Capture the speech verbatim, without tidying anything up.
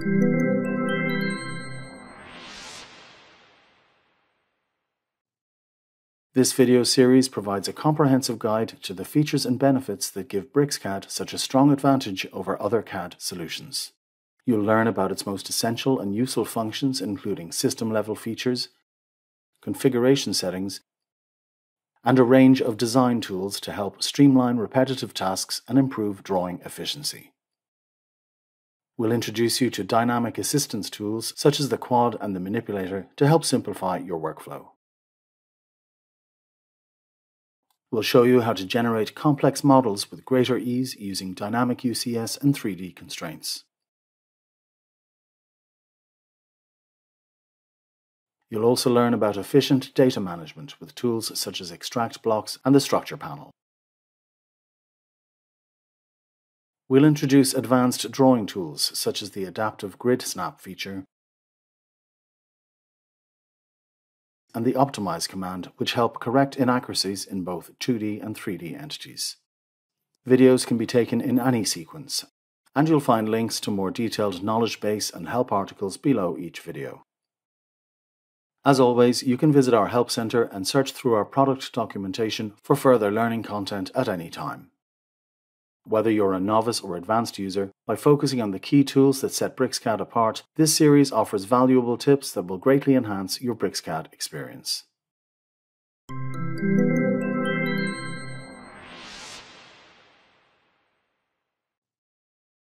This video series provides a comprehensive guide to the features and benefits that give BricsCAD such a strong advantage over other C A D solutions. You'll learn about its most essential and useful functions, including system-level features, configuration settings, and a range of design tools to help streamline repetitive tasks and improve drawing efficiency. We'll introduce you to dynamic assistance tools such as the quad and the manipulator to help simplify your workflow. We'll show you how to generate complex models with greater ease using dynamic U C S and three D constraints. You'll also learn about efficient data management with tools such as Extract Blocks and the Structure panel. We'll introduce advanced drawing tools such as the Adaptive Grid Snap feature and the Optimize command, which help correct inaccuracies in both two D and three D entities. Videos can be taken in any sequence, and you'll find links to more detailed knowledge base and help articles below each video. As always, you can visit our Help Center and search through our product documentation for further learning content at any time. Whether you're a novice or advanced user, by focusing on the key tools that set BricsCAD apart, this series offers valuable tips that will greatly enhance your BricsCAD experience.